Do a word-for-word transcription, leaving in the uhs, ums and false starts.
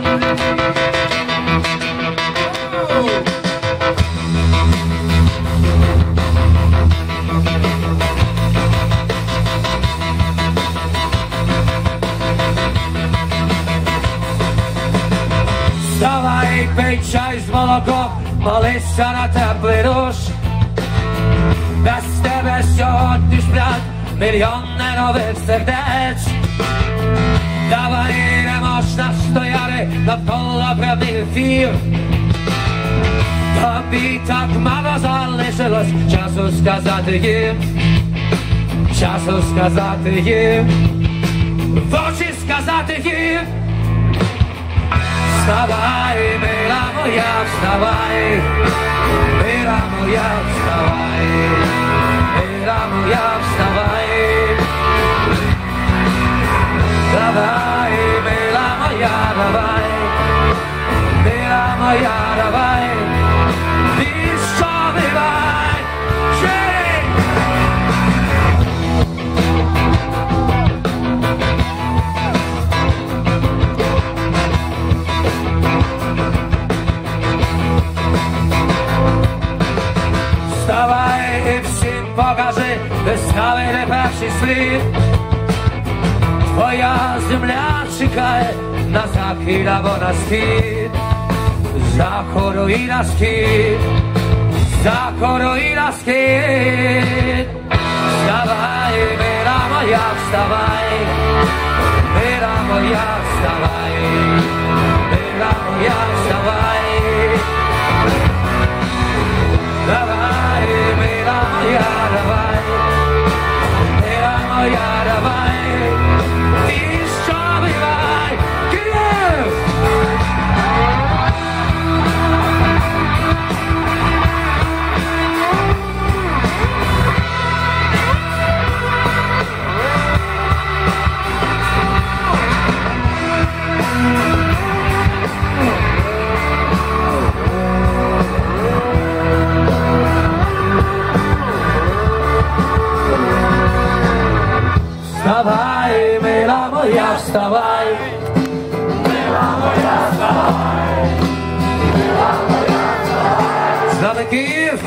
Вставай, пий чай з молоком, молися на теплий душ. Без тебе сьогодні сплять мільйони нових сердець. Давай, не можна стояти навколо прямих ефір. Тобі так мало залишилось часу сказати їм, часу сказати їм, в очі сказати їм. Вставай, мила моя, вставай, мила моя, вставай, мила моя, вставай. Давай, мила моя, давай, мила моя, давай, відчувай, жий! Вставай і всім покажи, де ставили перший слід. Твоя земля чекає на захід або на схід, заходу і на схід, заходу і на схід. Вставай, мила моя, вставай, мила моя, вставай, мила моя, вставай. Давай, мила моя, давай, мила моя, давай. Вставай, мила моя, вставай, мила моя, вставай, мила моя, вставай. Слава Київ!